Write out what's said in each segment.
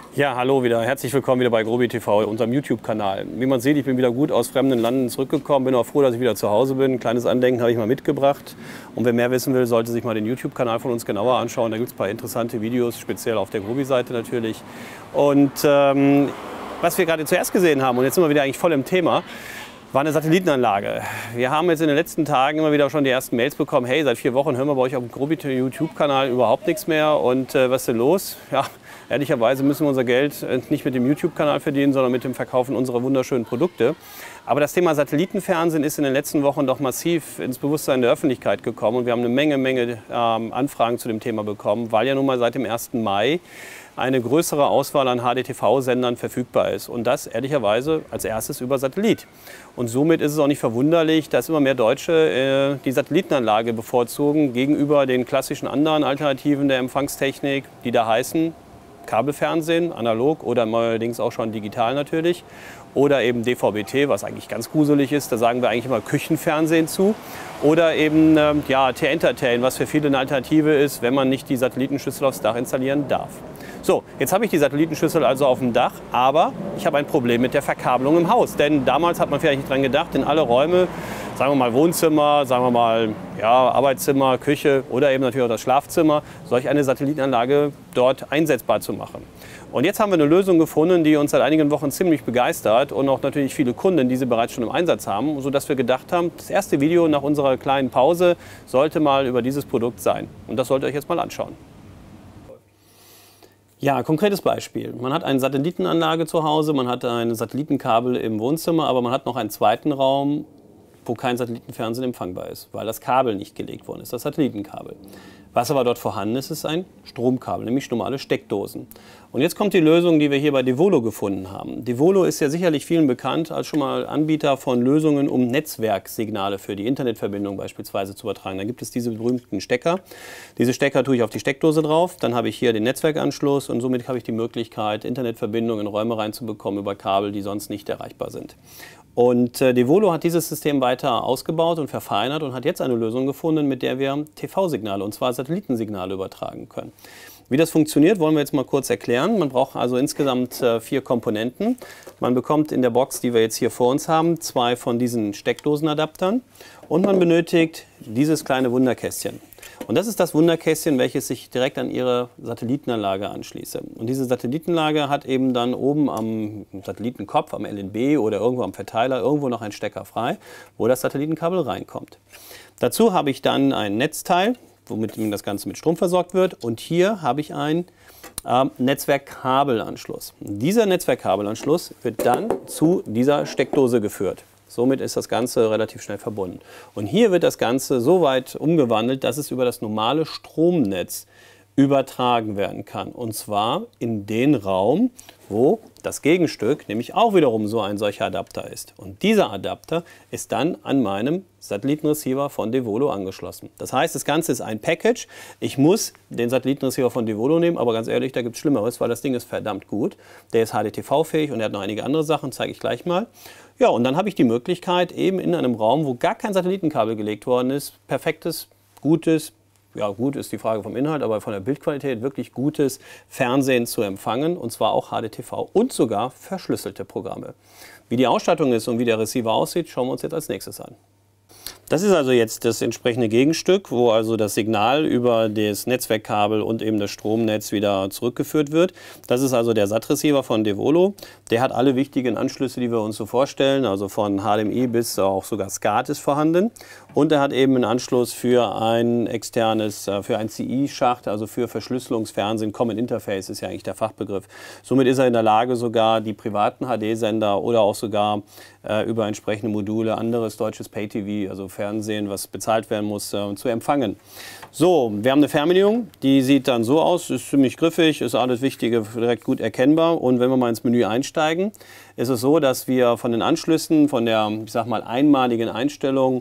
Ja, hallo wieder. Herzlich willkommen wieder bei Grobi TV, unserem YouTube-Kanal. Wie man sieht, ich bin wieder gut aus fremden Landen zurückgekommen. Bin auch froh, dass ich wieder zu Hause bin. Ein kleines Andenken habe ich mal mitgebracht. Und wer mehr wissen will, sollte sich mal den YouTube-Kanal von uns genauer anschauen. Da gibt es ein paar interessante Videos, speziell auf der Grobi-Seite natürlich. Und was wir gerade zuerst gesehen haben, und jetzt sind wir wieder eigentlich voll im Thema, war eine Satellitenanlage. Wir haben jetzt in den letzten Tagen immer wieder schon die ersten Mails bekommen. Hey, seit 4 Wochen hören wir bei euch auf dem Grobi YouTube-Kanal überhaupt nichts mehr. Und was ist denn los? Ja, ehrlicherweise müssen wir unser Geld nicht mit dem YouTube-Kanal verdienen, sondern mit dem Verkaufen unserer wunderschönen Produkte. Aber das Thema Satellitenfernsehen ist in den letzten Wochen doch massiv ins Bewusstsein der Öffentlichkeit gekommen. Und wir haben eine Menge Anfragen zu dem Thema bekommen, weil ja nun mal seit dem 1. Mai eine größere Auswahl an HDTV-Sendern verfügbar ist. Und das ehrlicherweise als erstes über Satellit. Und somit ist es auch nicht verwunderlich, dass immer mehr Deutsche die Satellitenanlage bevorzugen gegenüber den klassischen anderen Alternativen der Empfangstechnik, die da heißen Kabelfernsehen, analog oder neuerdings auch schon digital natürlich. Oder eben DVB-T, was eigentlich ganz gruselig ist, da sagen wir eigentlich immer Küchenfernsehen zu. Oder eben T-Entertain, was für viele eine Alternative ist, wenn man nicht die Satellitenschüssel aufs Dach installieren darf. So, jetzt habe ich die Satellitenschüssel also auf dem Dach, aber ich habe ein Problem mit der Verkabelung im Haus. Denn damals hat man vielleicht nicht dran gedacht, in alle Räume, sagen wir mal Wohnzimmer, sagen wir mal Arbeitszimmer, Küche oder eben natürlich auch das Schlafzimmer, solch eine Satellitenanlage dort einsetzbar zu machen. Und jetzt haben wir eine Lösung gefunden, die uns seit einigen Wochen ziemlich begeistert und auch natürlich viele Kunden, die sie bereits schon im Einsatz haben, sodass wir gedacht haben, das erste Video nach unserer kleinen Pause sollte mal über dieses Produkt sein. Und das solltet ihr euch jetzt mal anschauen. Ja, konkretes Beispiel. Man hat eine Satellitenanlage zu Hause, man hat ein Satellitenkabel im Wohnzimmer, aber man hat noch einen zweiten Raum, wo kein Satellitenfernsehen empfangbar ist, weil das Kabel nicht gelegt worden ist, das Satellitenkabel. Was aber dort vorhanden ist, ist ein Stromkabel, nämlich normale Steckdosen. Und jetzt kommt die Lösung, die wir hier bei Devolo gefunden haben. Devolo ist ja sicherlich vielen bekannt als schon mal Anbieter von Lösungen, um Netzwerksignale für die Internetverbindung beispielsweise zu übertragen. Da gibt es diese berühmten Stecker. Diese Stecker tue ich auf die Steckdose drauf, dann habe ich hier den Netzwerkanschluss und somit habe ich die Möglichkeit, Internetverbindungen in Räume reinzubekommen über Kabel, die sonst nicht erreichbar sind. Und Devolo hat dieses System weiter ausgebaut und verfeinert und hat jetzt eine Lösung gefunden, mit der wir TV-Signale, und zwar Satellitensignale, übertragen können. Wie das funktioniert, wollen wir jetzt mal kurz erklären. Man braucht also insgesamt 4 Komponenten. Man bekommt in der Box, die wir jetzt hier vor uns haben, 2 von diesen Steckdosenadaptern und man benötigt dieses kleine Wunderkästchen. Und das ist das Wunderkästchen, welches sich direkt an Ihre Satellitenanlage anschließt. Und diese Satellitenanlage hat eben dann oben am Satellitenkopf, am LNB oder irgendwo am Verteiler irgendwo noch einen Stecker frei, wo das Satellitenkabel reinkommt. Dazu habe ich dann ein Netzteil, womit das Ganze mit Strom versorgt wird. Und hier habe ich einen Netzwerkkabelanschluss. Dieser Netzwerkkabelanschluss wird dann zu dieser Steckdose geführt. Somit ist das Ganze relativ schnell verbunden. Und hier wird das Ganze so weit umgewandelt, dass es über das normale Stromnetz übertragen werden kann. Und zwar in den Raum, wo das Gegenstück, nämlich auch wiederum so ein solcher Adapter ist. Und dieser Adapter ist dann an meinem Satellitenreceiver von Devolo angeschlossen. Das heißt, das Ganze ist ein Package. Ich muss den Satellitenreceiver von Devolo nehmen, aber ganz ehrlich, da gibt es Schlimmeres, weil das Ding ist verdammt gut. Der ist HDTV-fähig und er hat noch einige andere Sachen, zeige ich gleich mal. Ja, und dann habe ich die Möglichkeit, eben in einem Raum, wo gar kein Satellitenkabel gelegt worden ist, perfektes, gutes, ja gut ist die Frage vom Inhalt, aber von der Bildqualität wirklich gutes Fernsehen zu empfangen, und zwar auch HDTV und sogar verschlüsselte Programme. Wie die Ausstattung ist und wie der Receiver aussieht, schauen wir uns jetzt als nächstes an. Das ist also jetzt das entsprechende Gegenstück, wo also das Signal über das Netzwerkkabel und eben das Stromnetz wieder zurückgeführt wird. Das ist also der SAT-Receiver von Devolo. Der hat alle wichtigen Anschlüsse, die wir uns so vorstellen, also von HDMI bis auch sogar SCART ist vorhanden. Und er hat eben einen Anschluss für ein externes, für ein CI-Schacht, also für Verschlüsselungsfernsehen. Common Interface ist ja eigentlich der Fachbegriff. Somit ist er in der Lage, sogar die privaten HD-Sender oder auch sogar über entsprechende Module anderes deutsches Pay-TV, also Fernsehen, was bezahlt werden muss, zu empfangen. So, wir haben eine Fernbedienung, die sieht dann so aus, ist ziemlich griffig, ist alles Wichtige direkt gut erkennbar. Und wenn wir mal ins Menü einsteigen, ist es so, dass wir von den Anschlüssen, von der, ich sag mal, einmaligen Einstellung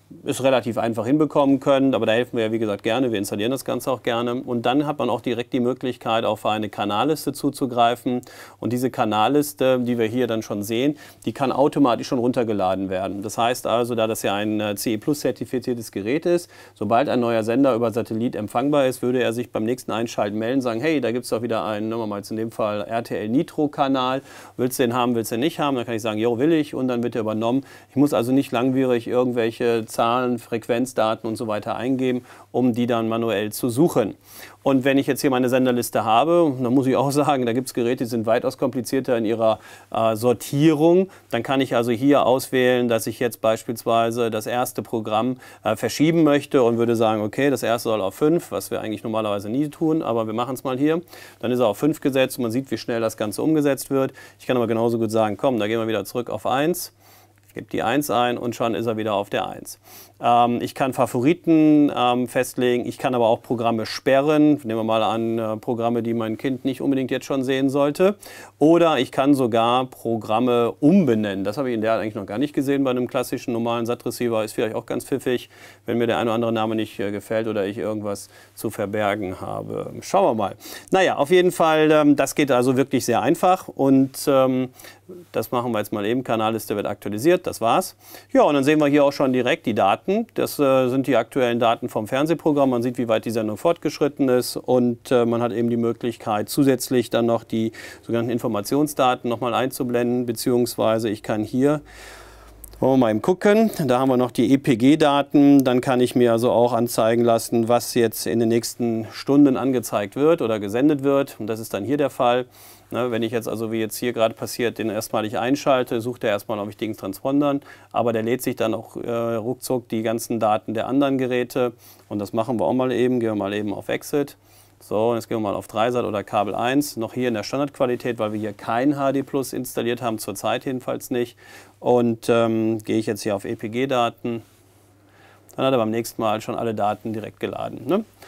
ist relativ einfach hinbekommen können, aber da helfen wir ja wie gesagt gerne, wir installieren das Ganze auch gerne. Und dann hat man auch direkt die Möglichkeit, auf eine Kanalliste zuzugreifen. Und diese Kanalliste, die wir hier dann schon sehen, die kann automatisch schon runtergeladen werden. Das heißt also, da das ja ein CE Plus zertifiziertes Gerät ist, sobald ein neuer Sender über Satellit empfangbar ist, würde er sich beim nächsten Einschalten melden, sagen, hey, da gibt es doch wieder einen, nehmen wir mal jetzt in dem Fall RTL Nitro Kanal, willst du den haben, willst du den nicht haben? Dann kann ich sagen, jo, will ich, und dann wird er übernommen. Ich muss also nicht langwierig irgendwelche Zahlen, Frequenzdaten und so weiter eingeben, um die dann manuell zu suchen. Und wenn ich jetzt hier meine Senderliste habe, dann muss ich auch sagen, da gibt es Geräte, die sind weitaus komplizierter in ihrer Sortierung. Dann kann ich also hier auswählen, dass ich jetzt beispielsweise das erste Programm verschieben möchte und würde sagen, okay, das erste soll auf 5, was wir eigentlich normalerweise nie tun, aber wir machen es mal hier. Dann ist er auf 5 gesetzt und man sieht, wie schnell das Ganze umgesetzt wird. Ich kann aber genauso gut sagen, komm, da gehen wir wieder zurück auf 1. Ich gebe die 1 ein und schon ist er wieder auf der 1. Ich kann Favoriten festlegen, ich kann aber auch Programme sperren. Nehmen wir mal an, Programme, die mein Kind nicht unbedingt jetzt schon sehen sollte. Oder ich kann sogar Programme umbenennen. Das habe ich in der eigentlich noch gar nicht gesehen bei einem klassischen normalen SAT-Receiver. Ist vielleicht auch ganz pfiffig, wenn mir der eine oder andere Name nicht gefällt oder ich irgendwas zu verbergen habe. Schauen wir mal. Naja, auf jeden Fall, das geht also wirklich sehr einfach. Und das machen wir jetzt mal eben. Kanalliste wird aktualisiert, das war's. Ja, und dann sehen wir hier auch schon direkt die Daten. Das sind die aktuellen Daten vom Fernsehprogramm. Man sieht, wie weit die Sendung fortgeschritten ist, und man hat eben die Möglichkeit, zusätzlich dann noch die sogenannten Informationsdaten nochmal einzublenden, beziehungsweise ich kann hier, wollen wir mal eben gucken, da haben wir noch die EPG-Daten. Dann kann ich mir also auch anzeigen lassen, was jetzt in den nächsten Stunden angezeigt wird oder gesendet wird. Und das ist dann hier der Fall. Wenn ich jetzt also, wie jetzt hier gerade passiert, den erstmalig einschalte, sucht er erstmal nach wichtigen Transpondern, aber der lädt sich dann auch ruckzuck die ganzen Daten der anderen Geräte, und das machen wir auch mal eben. Gehen wir mal eben auf Exit. So, jetzt gehen wir mal auf Dreisat oder Kabel 1, noch hier in der Standardqualität, weil wir hier kein HD Plus installiert haben, zurzeit jedenfalls nicht. Und gehe ich jetzt hier auf EPG-Daten, dann hat er beim nächsten Mal schon alle Daten direkt geladen.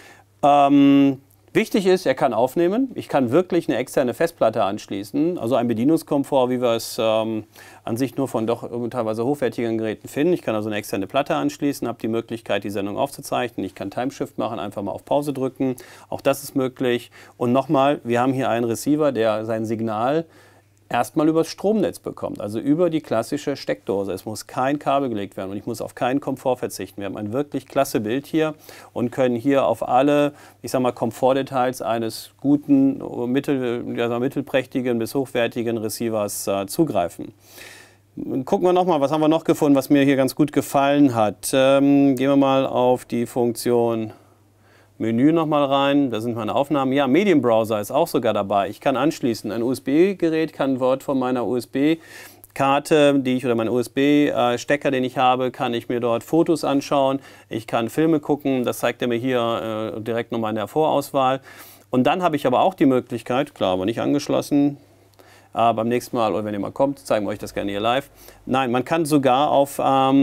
Ne? Wichtig ist, er kann aufnehmen. Ich kann wirklich eine externe Festplatte anschließen, also ein Bedienungskomfort, wie wir es an sich nur von doch teilweise hochwertigen Geräten finden. Ich kann also eine externe Platte anschließen, habe die Möglichkeit, die Sendung aufzuzeichnen. Ich kann Timeshift machen, einfach mal auf Pause drücken. Auch das ist möglich. Und nochmal, wir haben hier einen Receiver, der sein Signal erstmal über das Stromnetz bekommt, also über die klassische Steckdose. Es muss kein Kabel gelegt werden und ich muss auf keinen Komfort verzichten. Wir haben ein wirklich klasse Bild hier und können hier auf alle, ich sag mal, Komfortdetails eines guten, mittelprächtigen bis hochwertigen Receivers zugreifen. Gucken wir nochmal, was haben wir noch gefunden, was mir hier ganz gut gefallen hat. Gehen wir mal auf die Funktion Menü nochmal rein, da sind meine Aufnahmen. Ja, Medienbrowser ist auch sogar dabei. Ich kann anschließen, ein USB-Gerät kann dort von meiner USB-Karte, oder meinen USB-Stecker, den ich habe, kann ich mir dort Fotos anschauen. Ich kann Filme gucken, das zeigt er mir hier direkt nochmal in der Vorauswahl. Und dann habe ich aber auch die Möglichkeit, klar, aber nicht angeschlossen, beim nächsten Mal, oder wenn ihr mal kommt, zeigen wir euch das gerne hier live. Nein, man kann sogar auf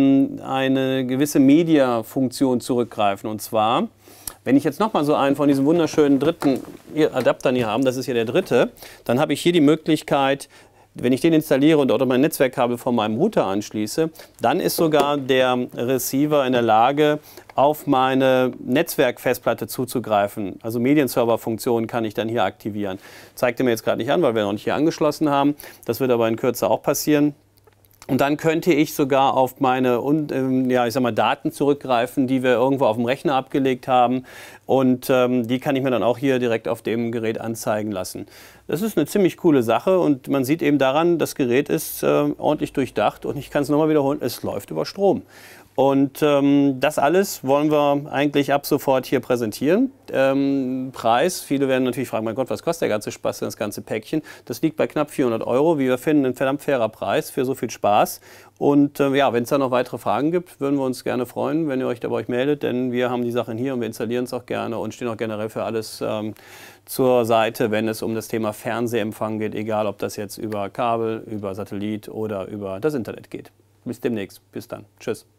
eine gewisse Media-Funktion zurückgreifen, und zwar, wenn ich jetzt nochmal so einen von diesen wunderschönen dritten Adaptern hier habe, das ist hier der dritte, dann habe ich hier die Möglichkeit, wenn ich den installiere und dort mein Netzwerkkabel von meinem Router anschließe, dann ist sogar der Receiver in der Lage, auf meine Netzwerkfestplatte zuzugreifen. Also Medienserver-Funktionen kann ich dann hier aktivieren. Zeigt er mir jetzt gerade nicht an, weil wir noch nicht hier angeschlossen haben. Das wird aber in Kürze auch passieren. Und dann könnte ich sogar auf meine ich sag mal, Daten zurückgreifen, die wir irgendwo auf dem Rechner abgelegt haben. Und die kann ich mir dann auch hier direkt auf dem Gerät anzeigen lassen. Das ist eine ziemlich coole Sache und man sieht eben daran, das Gerät ist ordentlich durchdacht und ich kann es nochmal wiederholen, es läuft über Strom. Und das alles wollen wir eigentlich ab sofort hier präsentieren. Preis, viele werden natürlich fragen, mein Gott, was kostet der ganze Spaß, das ganze Päckchen? Das liegt bei knapp 400 €. Wie wir finden, ein verdammt fairer Preis für so viel Spaß. Und ja, wenn es da noch weitere Fragen gibt, würden wir uns gerne freuen, wenn ihr euch da bei euch meldet, denn wir haben die Sachen hier und wir installieren es auch gerne und stehen auch generell für alles zur Seite, wenn es um das Thema Fernsehempfang geht, egal ob das jetzt über Kabel, über Satellit oder über das Internet geht. Bis demnächst. Bis dann. Tschüss.